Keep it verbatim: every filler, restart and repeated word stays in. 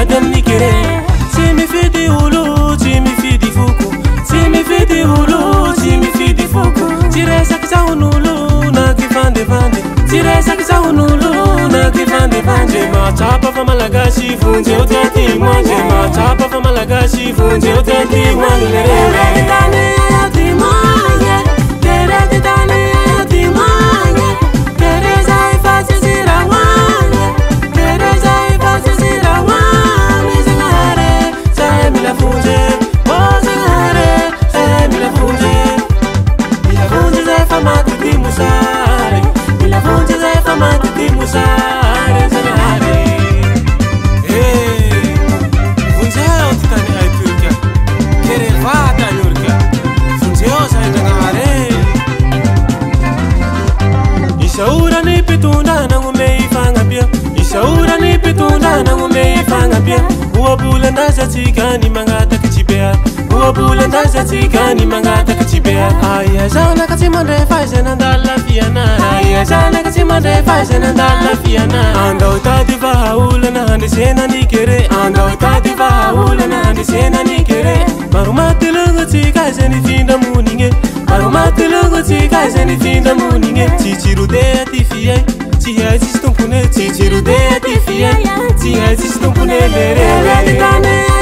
miady amin'ny kere. Tsy mifidy olo, tsy mifidy foko. Tsy mifidy olo, tsy mifidy foko. Tsy resaky zahon'olo na kifandevande. Tsy resaky zahon'olo na kifandevande. Mahatsapa fa malagasy vonjeo tiaty moange. Mahatsapa fa malagasy vonjeo tiaty moange. Terety tany ayaty moange. Terety tany ayaty moange. Tereza efa tsy sira moange. Tereza efa tsy sira moange. Zagnahare, zahay mila vonje. Oh zagnahare, zahay mila vonje. Mila vonje zay fa maty ty mosary. Mila vonje zay fa maty ty mosary. Zagnahare. Eh, vonjeo ty tany haiko io ka. Kereva tany olo ka. Vonjeo zahay Zagnahare. Isaorany mpitondra nagnome ifagnabia. Isaorany mpitondra nagnome ifagnabia. Oabolan-drazatsika ny magnataky tsibea. Oabolan-drazatsika ny magnataky tsibea. Aia zanaka tsy mandray faiza nandala fiana. Aia zanaka tsy mandray faiza nandala fiana. Andao tady vahaolana handresena ny kere. Andao tady vahaolana handresena ny kere. Maro maty logotsika izay nifindra monigny. Maro maty logotsika izay nifindra monigny. Tsitsirodea ty fiay, tsy hay tsisy tompone. Tsitsirodea ty fiay, tsy hay tsisy tompone. Terety tany